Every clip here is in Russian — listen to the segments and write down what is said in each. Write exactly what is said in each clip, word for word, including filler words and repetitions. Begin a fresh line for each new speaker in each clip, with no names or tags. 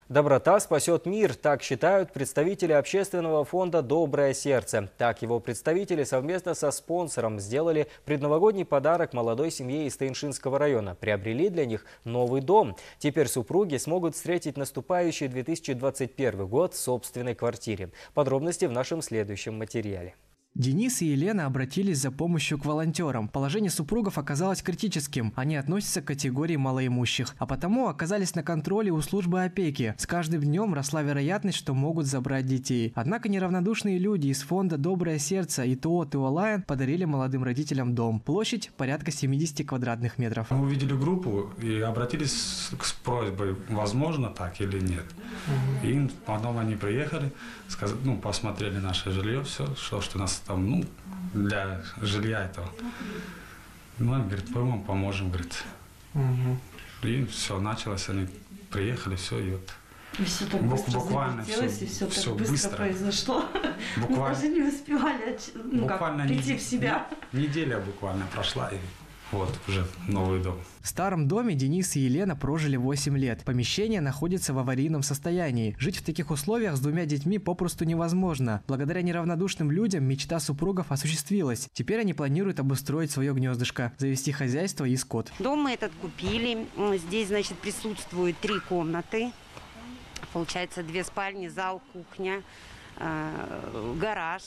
Доброта спасет мир, так считают представители общественного фонда «Доброе сердце». Так его представители совместно со спонсором сделали предновогодний подарок молодой семье из Тыншинского района. Приобрели для них новый дом. Теперь супруги смогут встретить наступающий две тысячи двадцать первый год в собственной квартире. Подробности в нашем следующем материале.
Денис и Елена обратились за помощью к волонтерам. Положение супругов оказалось критическим. Они относятся к категории малоимущих, а потому оказались на контроле у службы опеки. С каждым днем росла вероятность, что могут забрать детей. Однако неравнодушные люди из фонда «Доброе сердце» и ТО «Туолайн» подарили молодым родителям дом. Площадь порядка семидесяти квадратных метров.
Мы увидели группу и обратились с просьбой, возможно так или нет. И потом они приехали, сказали, ну, посмотрели наше жилье, все, что, что у нас там, ну, для жилья этого. Ну, они говорят, мы вам поможем, говорит. Угу. И все, началось, они приехали, все, и вот.
И все так быстро
буквально
все, и все так
все
быстро,
быстро
произошло.
Буквально,
Мы даже не успевали ну,
буквально
как, прийти
не,
в себя.
Неделя буквально прошла, и вот уже новый дом.
В старом доме Денис и Елена прожили восемь лет. Помещение находится в аварийном состоянии. Жить в таких условиях с двумя детьми попросту невозможно. Благодаря неравнодушным людям мечта супругов осуществилась. Теперь они планируют обустроить свое гнездышко, завести хозяйство и скот.
Дом мы этот купили. Здесь, значит, присутствует три комнаты. Получается, две спальни, зал, кухня, гараж.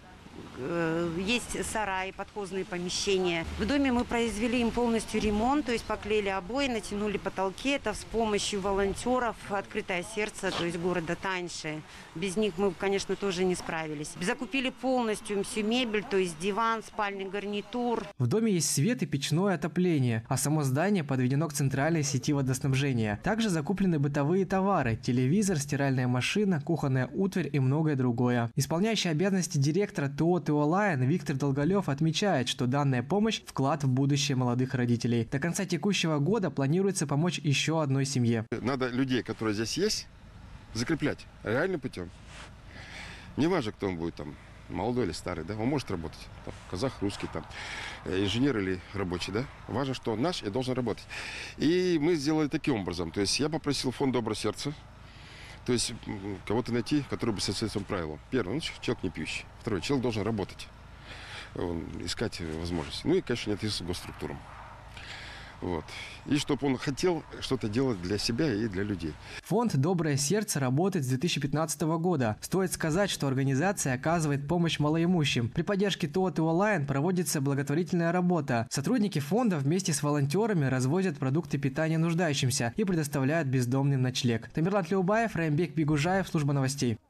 Есть сараи, подхозные помещения. В доме мы произвели им полностью ремонт, то есть поклеили обои, натянули потолки. Это с помощью волонтеров «Открытое сердце», то есть города Таньши. Без них мы, конечно, тоже не справились. Закупили полностью всю мебель, то есть диван, спальный гарнитур.
В доме есть свет и печное отопление, а само здание подведено к центральной сети водоснабжения. Также закуплены бытовые товары – телевизор, стиральная машина, кухонная утварь и многое другое. Исполняющий обязанности директора ТО «Туолайн» Виктор Долголев отмечает, что данная помощь – вклад в будущее молодых родителей. До конца текущего года планируется помочь еще одной семье.
Надо людей, которые здесь есть, закреплять реальным путем. Не важно, кто он будет, там, молодой или старый, да, он может работать. Там, казах, русский, там, инженер или рабочий, да. Важно, что он наш и должен работать. И мы сделали таким образом. То есть я попросил фонд «Доброе сердце», то есть кого-то найти, который бы соответствовал правилам. Первый, ну, человек не пьющий. Второй, человек должен работать, он, искать возможности. Ну и, конечно, не относиться к госструктурам. Вот. И чтобы он хотел что-то делать для себя и для людей.
Фонд «Доброе сердце» работает с две тысячи пятнадцатого года. Стоит сказать, что организация оказывает помощь малоимущим. При поддержке ТО «Туолайн» проводится благотворительная работа. Сотрудники фонда вместе с волонтерами развозят продукты питания нуждающимся и предоставляют бездомным ночлег. Тамерлан Тлеубаев, Раимбек Бигужаев, служба новостей.